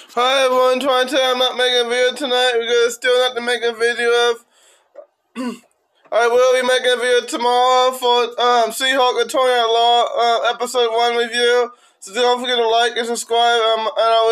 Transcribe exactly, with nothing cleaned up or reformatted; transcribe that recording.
Hi everyone, trying to tell you I'm not making a video tonight because still not to make a video of. I will be making a video tomorrow for um, She-Hulk Attorney at Law uh, episode one review. So don't forget to like and subscribe, um, and I will